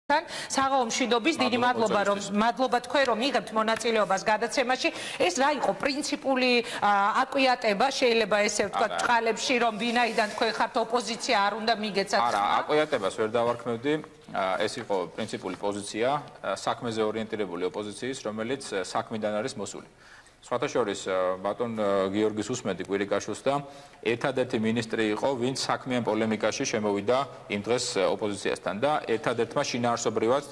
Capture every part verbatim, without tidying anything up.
საღამო მშვიდობის დიდი მადლობა რომ მადლობა თქვენ რომ იღებთ მონაწილეობას გადაცემაში ეს რა იყო პრინციპული აკვიატება შეიძლება ესე ვთქვათ ჭყალებში რომ ვინაიდან თქვენ ხართ ოპოზიცია არ უნდა მიგეცათ არა აკვიატებას ვერ დავარქმევდი ეს იყო პრინციპული პოზიცია საქმეზე ორიენტირებული ოპოზიციის რომელიც საქმიდან არის მოსული სხვათა შორის ბატონ გიორგის უსმენდი კვირიკაშვილს და ერთადერთი მინისტრი იყო ვინც საქმიან პოლემიკაში შემოვიდა იმ დღეს ოპოზიციასთან და ერთადერთმა შინაარსობრივად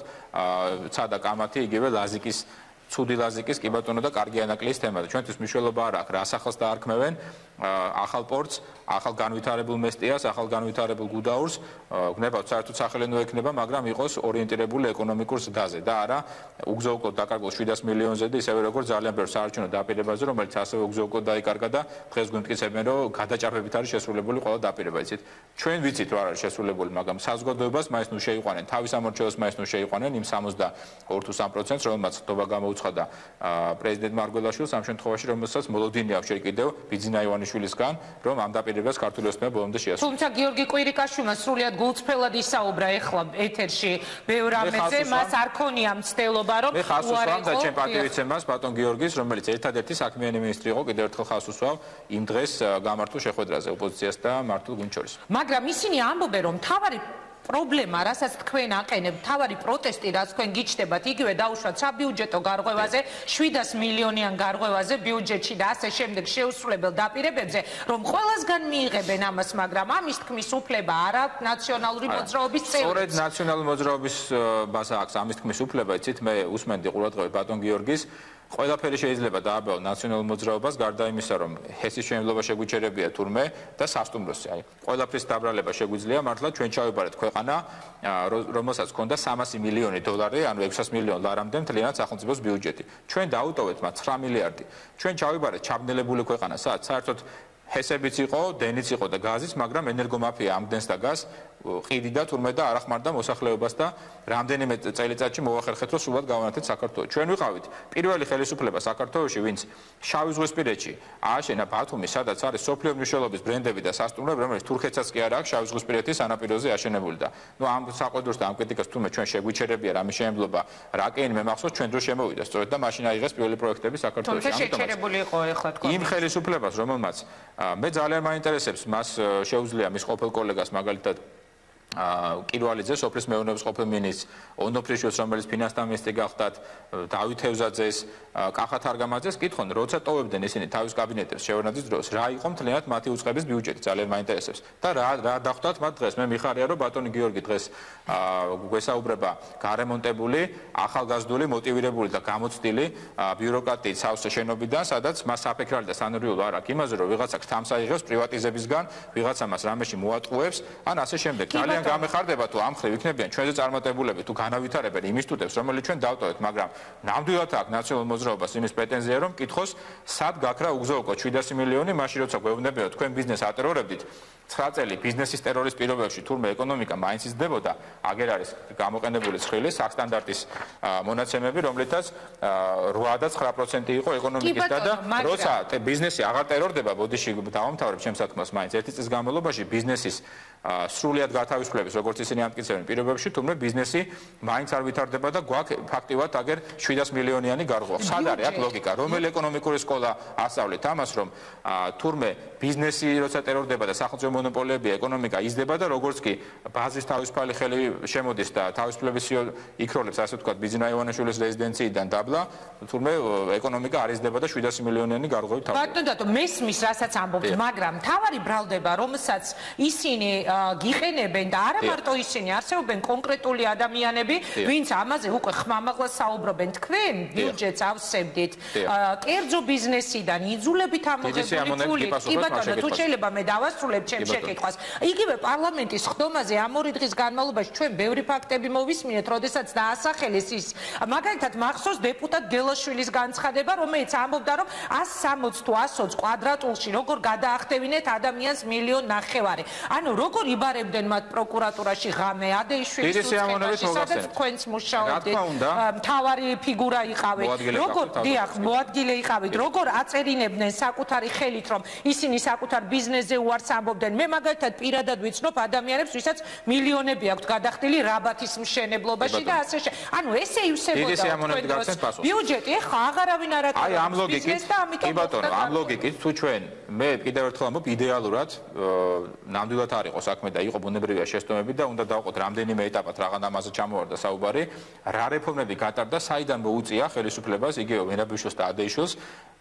ცადა კამათი იგივე ლაზიკის ცუდი ლაზიკის კი ბატონო და კარგი ანაკლის თემაზე ჩვენთვის მნიშვნელობა არ აქვს რა სახალს დაარქმევენ ახალ პორტს ახალ განვითარებულ მესტიას ახალ განვითარებულ გუდაურს გნებავთ საერთოდ სახელმწიფო ექნება მაგრამ იყოს ორიენტირებული ეკონომიკურ ზრდაზე და არა უგზო-უკვლოდ დაკარგულ შვიდას მილიონზე და ისევე როგორც ძალიან ბევრ საარჩევნო დაპირებაზე რომელიც ასევე უგზო-უკვლოდ დაიკარგა და დღეს გვიმტკიცებენ რომ გადაჭარბებით არის შესრულებული ყველა დაპირება იცით ჩვენ ვიცით რა არის შესრულებული მაგრამ საზოგადოებას მაინც ნუ შეიყვანენ თავის ამორჩევას მაინც ნუ შეიყვანენ იმ სამოცდაორ თუ სამ პროცენტს რომელმაც ხდობა გამოუცხადა პრეზიდენტ მარგველაშვილს ამ შემთხვევაში რომელსაც მოლოდინი აქვს შე კიდევ ბიძინა ივანიშვილისგან რომ ამ დაპირებას ქართული ოსმება ბოლომდე შეასრულა. თუმცა გიორგი კვირიკაშვილმა სრულიად გულწრფელად ისაუბრა ეხლა ეთერში ბევრ ამაზე მას არ ქონია მცდელობა რომ მე ხას უსვამ და ჩემ პატივიცემას ბატონ გიორგის რომელიც ერთადერთი საქმიანი მინისტრი იყო კიდევ ერთხელ ხას უსვამ იმ დღეს გამართულ შეხვედრაზე ოპოზიციას და მართულ გუნდს შორის. მაგრამ ისინი ამბობენ რომ თავარი პრობლემა, რასაც თქვენ აყენებთ, თავარი პროტესტი, რაც თქვენ გიჩნდებათ, იგივე დაუშვათ საბიუჯეტო გარღვევაზე, შვიდას მილიონიან გარღვევაზე ბიუჯეტში და ასე შემდეგ შეუსრულებელ დაპირებებზე, რომ ყველასგან მიიღებენ ამას, მაგრამ ამის თქმის უფლება არ აქვს ნაციონალური მოძრაობის წევრებს. სწორედ ნაციონალური მოძრაობის ბაზა აქვს ამის თქმის უფლება, იცით, მე უსმენდი ყურადღებით ბატონ გიორგის ყველაფერი შეიძლება დააბევ ნაციონალურ მოძრაობას გარდა იმისა რომ ჰესის შემძლობა შეგვიჩერებია თურმე და სასტუმროსი აი ყველაფრის დაბრალება შეგვიძლია მართლა ჩვენ ჩავიბარეთ ქვეყანა რომელსაც ჰქონდა სამასი მილიონი დოლარი ანუ ექვსას მილიონ ლარამდე მთლიანად სახელმწიფოს ბიუჯეტი ჩვენ დაუტოვეთ მათ ცხრა მილიარდი ჩვენ ჩავიბარეთ ჩაბნელებული ქვეყანა სადაც საერთოდ ჰესებიც იყო, დენიც იყო და გაზიც, მაგრამ ენერგომაფია ამდენს და გაზს ყიდი და თურმე და არ ახმარდა მოსახლეობას და რამდენიმე წელიწადში მოახერხეთ რომ სულად გავანათეთ საქართველოს. ჩვენ ვიყავით პირველი ხელისუფლება საქართველოში, ვინც შავი ზღვისპირეთში ააშენა ბათუმი, სადაც არის სოფლიო მნიშვნელობის ბრენდები და სასტუმროები, რომელიც თურქეთსაც კი არ აქვს შავი ზღვისპირეთის სანაპიროზე აშენებული და ნუ ამ საყვედურს და ამ კრიტიკას თურმე ჩვენ შეგვიჩერებია რამის შემძლობა რა კეინ მე მახსოვს ჩვენ დროს შემოვიდა სწორედ და მაშინ აიღეს პირველი პროექტები საქართველოში. ამიტომ შეჩერებული იყო ეხლა თქვენ იმ ხელისუფლებას რომელმაც მე ძალიან მაინტერესებს მას შეუძლია მის ყოფილ კოლეგას მაგალითად კირვალიძე სოფლის მეურნეობის ყოფილ მინისტრს ონოფრიშვილს რომელიც ფინანსთა მინისტრი გახდათ დავით ევზაძეს კახათ არგამაძეს კითხონ როცა ტოვებდნენ ისინი თავის კაბინეტებს შეურაცხის დროს რა იყო მთლიანად მათი უწყების ბიუჯეტი ძალიან მაინტერესებს და რა რა დახვდათ მათ დღეს მე მიხარია რომ ბატონი გიორგი დღეს გვესაუბრება გარემონტებული ახალგაზრდული მოტივირებული და გამოცდილი ბიუროკრატიის სავსე შენობიდან სადაც მას საფექრალი და სანერვიულო არ აქვს იმაზე რომ ვიღაცა ქთამს აიღებს პრივატიზებისგან ვიღაცა მას რამეში მოატყუებს ან ასე შემდეგ ძალიან გამეხარდება თუ ამ ხრივ იქნებიან ჩვენზე წარმატებულები თუ განავითარებენ იმ ინსტიტუტებს რომელიც ჩვენ დავტოვეთ მაგრამ ნამდვილად აქვს ნაციონალურ მოძრაობას იმის პრეტენზია რომ კითხოს სად გაქრა უგზო-უკვლოდ შვიდასი მილიონი მაშინ როცა გვეუბნებიან თქვენ ბიზნესს ატერორებდით ცხრა წელი ბიზნესის ტერორის პირობებში თურმე ეკონომიკა მაინც იზრდებოდა აგერ არის გამოყენებული ცხრილი სახსტანდარტის მონაცემები რომლითაც რვა და ცხრა პროცენტი იყო ეკონომიკის და როცა ბიზნესი აღარ ტერორდება ბოდიში დავამთავრებ ჩემს საქმეს მაინც ერთი წლის განმავლობაში ბიზნესის სრულიად გათავისუფლების როგორც ისინი ამტკიცებენ პირობებში თუმცა ბიზნესი მაინც არ ვითარდება და გვაქვს ფაქტიურად აგერ შვიდას მილიონიანი გარღვევა. სად არის აქ ლოგიკა? რომელი ეკონომიკური სკოლა ასწავლეთ ამას რომ თურმე ბიზნესი როცა ტერორდება და სახელმწიფო მონოპოლიები ეკონომიკა იზრდება და როგორც კი ბაზის თავისუფალი ხელი შემოდის და თავისუფლების იქროლებს ასე ვთქვათ ბიძინა ივანიშვილის რეზიდენციიდან დაბლა თურმე ეკონომიკა არ იზრდება და შვიდასი მილიონიანი გარღვევით თავდება. ბატონო დათო მესმის რასაც ამბობთ მაგრამ თავარი ბრალდება რომელსაც ისინი გიყენებენ და არა მარტო ისინი არსებობენ კონკრეტული ადამიანები ვინც ამაზე უკვე ხმამაღლას საუბრობენ თქვენ ბიუჯეტს ავსებდით კერძო ბიზნესიდან იძულებით ამოღებული კი ბატონო თუ შეიძლება მე დავასრულებ ჩემს შეკითხვას იგივე პარლამენტის ხდომაზე ამ ორი დღის განმავლობაში ჩვენ ბევრი ფაქტები მოვისმინეთ როდესაც დაასახელეს ის მაგალითად მახსოვს დეპუტატ გელაშვილის განცხადება რომელიც ამბობდა რომ ას სამოცი თუ ას ოცი კვადრატულში როგორ გადაახტევინეთ ადამიანს მილიონ ნახევარი ანუ როგორ იბარებდნენ მათ პროკურატურაში ღამე ადეიშვილის უცხებაში სადაც თქვენც მუშაობდით მთავარი ფიგურა იყავით როგორ დიახ მოადგილე იყავით როგორ აწერინებდნენ საკუთარი ხელით რომ ისინი საკუთარ ბიზნესზე უარს ამბობდნენ არიან. მე მაგალითად პირადად ვიცნობ ადამიანებს, ვისაც მილიონები აქვთ გადახდილი რაბათის მშენებლობაში და ასე შე. ანუ ესე ივსებოდა ბიუჯეტი, ეხლა აღარავინ არ აკეთებს. აი ამ ლოგიკით, კი ბატონო, ამ ლოგიკით თუ ჩვენ მე კიდევ ერთხელ ამბობ, იდეალურად ნამდვილად არ იყო საქმე და იყო ბუნებრივია შეცდომები და უნდა დავყოთ რამდენიმე ეტაპად რაღაც ამაზე ჩამოვარდა საუბარი, რა რეფორმები გატარდა, საიდან მოუწია ხელისუფლებას, იგივე ვენაბიშვილს და ადეიშვილს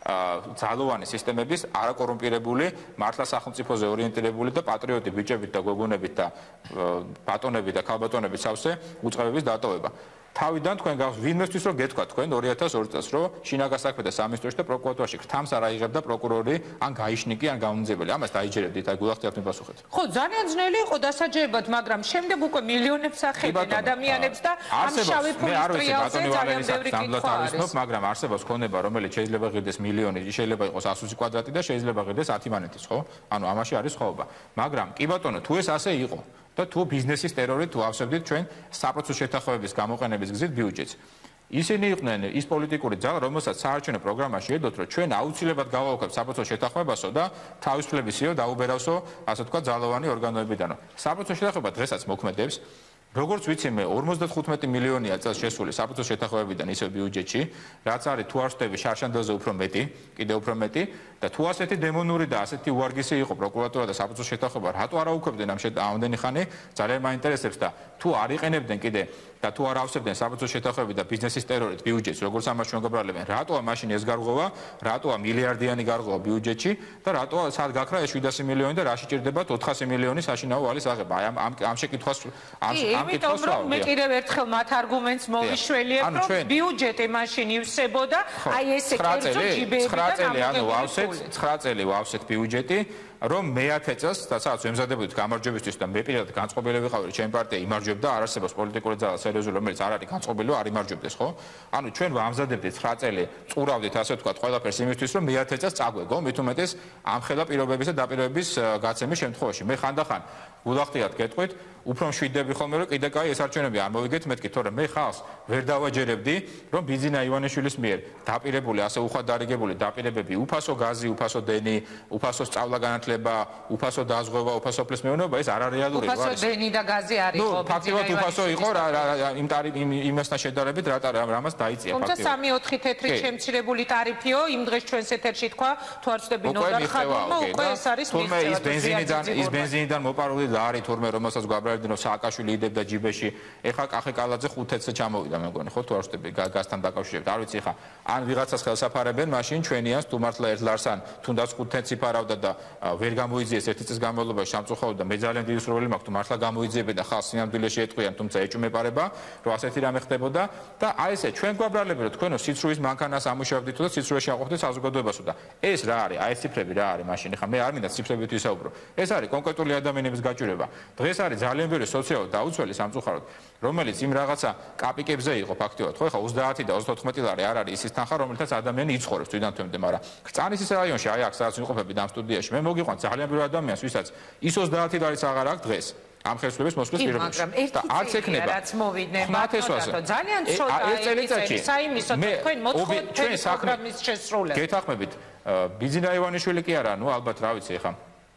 ძალოვანი სისტემების არაკორუმპირებული, მართლა სახელმწიფოზე ორიენტირებული და პატრიოტი ბიჭებით და გოგონებით და ბატონებით და ქალბატონებით სავსე უწყებების დატოვება. თავიდან თქვენ გავს ვინმესთვის რომ გეთქვა თქვენ ორი ათას ორი წელს რომ შინაგან საქმეთა სამინისტროში და პროკურატურაში ხრთამს არ აიღებდა პროკურორი ან გაიშნიკი ან გამომძებელი. ამას დაიჯერებდით, აი გულახდით მიპასუხეთ. ხო, ძალიან ძნელი იყო დასაჯებად, მაგრამ შემდეგ უკვე მილიონებს ახედენ ადამიანებს და ამ შავი ფულის ტრიალზე ძალიან ბევრი კითხვა არის. მაგრამ არსებობს ქონება, რომელიც შეიძლება ღირდეს მილიონი, შეიძლება იყოს ასი კვადრატი და შეიძლება ღირდეს ათი მანეთის, ხო? ანუ ამაში არის ხოვობა. მაგრამ კი ბატონო, თუ ეს ასე იყო და თუ ბიზნესის ტერორით თუ ავსებდით ჩვენ საპროცესო შეთანხმების გამოყენების გზით ბიუჯეტს. ისინი იყვნენ ის პოლიტიკური ძალა, რომელსაც საარჩევნო პროგრამაში ედოთ, რომ ჩვენ აუცილებლად გავავხებთ საპროცესო შეთანხმებასო და თავისუფლებისიო დაუბერავსო, ასე თქვა, ძალოვანი ორგანოებიდანო. საპროცესო შეთანხმება დღესაც მოქმედებს. როგორც ვიცი მე ორმოცდახუთმეტი მილიონია წელს შესული საპროცესო შეთანხმებიდან ისევ ბიუჯეტში, რაც არის თუ არ ვშტები შარშანდელზე უფრო მეტი, კიდევ უფრო მეტი და თუ ასეთი დემონური და ასეთი უარგისი იყო პროკურატურა და საპროცესო შეთანხმება, რატო არ აუქმებდნენ ამ ამდენი ხანი? ძალიან მაინტერესებს და თუ არ იყენებდნენ კიდე და თუ არ ავსებდნენ საპროცესო შეთანხმებით და ბიზნესის ტერორით ბიუჯეტს, როგორც ამას ჩვენ გაბრალებენ, რატოა მაშინ ეს გარღვევა, რატოა მილიარდიანი გარღვევა ბიუჯეტში და რატოა სად გაქრა ეს შვიდასი მილიონი და რაში ჭირდებათ ოთხასი მილიონი საშინაო ვალის აღება? აი ამ ამ შეკითხვას ამ იმიტომ რომ მე კიდევ erთხელ მათ არგუმენტს მოვიშველიებ, რომ ბიუჯეტი მაშინ ივსებოდა, აი ესე კერძო ჯიბეები და გამოგებული ცხრა წელი ვავსეთ ბიუჯეტი, რომ მეათე წელს, სადაც ვემზადებოდით გამარჯვებისთვის და მე პირადად განწყობილი ვიყავი, ჩემი პარტია იმარჯვებდა, არ არსებობს პოლიტიკური ძალა სერიოზული, რომელიც არ არის განწყობილი, არ იმარჯვებდეს, ხო? ანუ ჩვენ ვამზადებდით ცხრა წელი, წურავდით ასე ვთქვათ, ყველაფერს იმისთვის, რომ მეათე წელს წაგვეგო, მით უმეტეს ამხელა პირობების და დაპირებების გაცემის შემთხვევაში. მე ხანდახან გულახდიათ გეტყვით, უფრო მშვიდები ხოლმე რომ კიდე კაი ეს არჩევნები არ მოვიგეთ მეთქი, თორემ მე ხალხს ვერ დავაჯერებდი, რომ ბიძინა ივანიშვილის მიერ დაპირებული, ასე უხვად დარიგებული დაპირებები, უფასო გაზი, უფასო დენი, უფასო სწავლა-განათლება, უფასო დაზღვევა, უფასო ფლის მეურნეობა, ეს არ არის რეალური. უფასო დენი და გაზი არ იყო. ნუ ფაქტობრივად უფასო იყო იმ ტარიფ იმასთან შედარებით, რა რამას დაიწია ფაქტობრივად. თუმცა სამი ოთხი თეთრი შემცირებული ტარიფიო, იმ დღეს ჩვენს ეთერში თქვა, თუ არ ვწდები ნოდარ ხადურმა, უკვე ეს არის მიღწევა. თუმცა ის ბენზინიდან, ის ბენზინიდან მოპარული ლარი თურმე რომელსაც გვაბრალდებენ სააკაშვილი იდებდა ჯიბეში, ეხა კახე კალაძე ხუთეთზე ჩამოვიდა მეგონი, ხო თუ არ ვშტები გაზთან დაკავშირებით. არ ვიცი ხა, ან ვიღაცას ხელსაფარებენ, მაშინ ჩვენიანს თუ მართლა ერთ ლარსან თუნდაც ხუთეთს იფარავდა და ვერ გამოიძიეს ერთი წლის განმავლობაში სამწუხაროდ და მე ძალიან დიდი სურვილი მაქვს თუ მართლა გამოიძიებენ და ხალხს სინამდვილეში ეტყვიან, თუმცა ეჭვმეპარება, რომ ასეთი რამე ხდებოდა და აი ესე ჩვენ გვაბრალებენ, რომ თქვენო სიცრუის მანქანას ამუშავებდით და სიცრუეში აყოფდით საზოგადოებასო და ეს რა არის? აი ეს ციფრები რა არის მაშინ? ხა მე არ მინდა ციფრებით ვისაუბრო. ეს არის კონკრეტული ადამიანების გაჭირვება. დღეს არის ძალიან ბევრი სოციალურ დაუცველი სამწუხაროდ, რომელიც იმ რაღაცა კაპიკებზე იყო ფაქტიურად, ხო, ეხლა ოცდაათი და ოცდაოთხმეტი ლარი არ არის ის თანხა, რომელთაც ადამიანი იცხოვრებს თვითონ თემდე, მაგრამ კრწანისის რაიონში აი აქ სადაც ვიყოფები ამ სტუდიაში, მე მოგიყვან ძალიან ბევრი ადამიანს, ვისაც ის ოცდაათი ლარიც აღარ აქვს დღეს. ამ ხელისუფლების მოსვლის პირობებში. და არც ექნება რაც მოვიდნენ ბატონო, ძალიან ცოტა ეს წელიწადში საიმისო თქვენ მოთხოვთ ჩვენი პროგრამის შესრულებას. გეთახმებით, ბიძინა ივანიშვილი კი არა, ნუ ალბათ რა ვიცი ხა.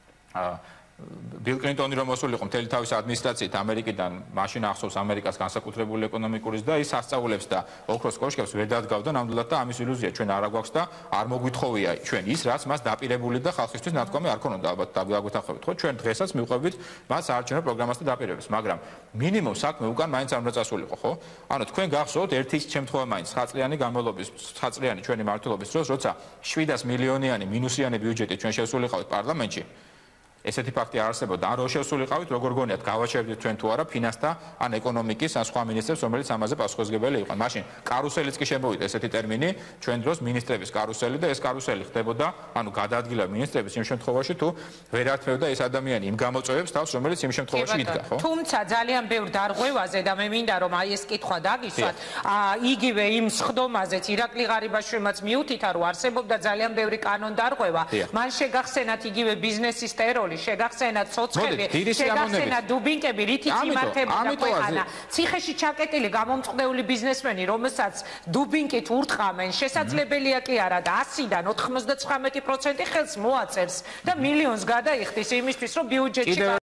ბილ კლინტონი რომ მოსულიყო მთელი თავის ადმინისტრაციით ამერიკიდან, მაშინ ახსოვს ამერიკას განსაკუთრებული ეკონომიკურის და ის სასწაულებს და ოქროს კოშკებს ვერ დადგავდა ნამდვილად და ამის ილუზია ჩვენ არ აგვაქვს და არ მოგვითხოვია ჩვენ ის რაც მას დაპირებული და ხალხისთვის ნათქვამი არ ქონოდა ალბათ დაგვეთანხმებით, ხო? ჩვენ დღესაც მივყვებით მას საარჩევნო პროგრამას და დაპირებებს, მაგრამ მინიმუმ საქმე უკან მაინც არ უნდა წასულიყო, ხო? ანუ თქვენ გახსოვთ ერთი შემთხვევა მაინც ცხრა წლიანი განმავლობის, ცხრა წლიანი ჩვენი მმართველობის დროს, როცა შვიდას მილიონიანი მინუსიანი ბიუჯეტი ჩვენ შესულიყავით პარლამენტში. ესეთი ფაქტი არ არსებობდა. ან რო შესულიყავით, როგორ გონიათ, გავაჩერდით ჩვენ თუ არა ფინანსთა ან ეკონომიკის ან სხვა მინისტრებს, რომელიც ამაზე პასუხისმგებელი იყვნენ. მაშინ კარუსელიც კი შემოვიდა ესეთი ტერმინი, ჩვენ დროს მინისტრების კარუსელი და ეს კარუსელი ხდებოდა, ანუ გადაადგილა მინისტრების იმ შემთხვევაში, თუ ვერ ართმევდა ეს ადამიანი იმ გამოწვევებს თავს, რომელიც იმ შემთხვევაში იდგა, ხო? თუმცა ძალიან ბევრ დარღვევაზე და მე მინდა რომ აი ეს კითხვა დაგისვათ, იგივე იმ სხდომაზეც ირაკლი ღარიბაშვილმაც მიუთითა, რომ არსებობდა ძალიან ბევრი კანონ დარღვევა. მან შეგახსენათ იგივე ბიზნესის ტერორი, პერიოდი შეგახსენათ ცოცხლები, შეგახსენათ დუბინკები, რითიც იმართებოდა ქვეყანა. ციხეში ჩაკეტილი გამომწყდეული ბიზნესმენი, რომელსაც დუბინკით ურტყამენ, შესაძლებელია კი არა და ასიდან ოთხმოცდაცხრამეტი პროცენტი ხელს მოაწერს და მილიონს გადაიხდის იმისთვის, რომ ბიუჯეტში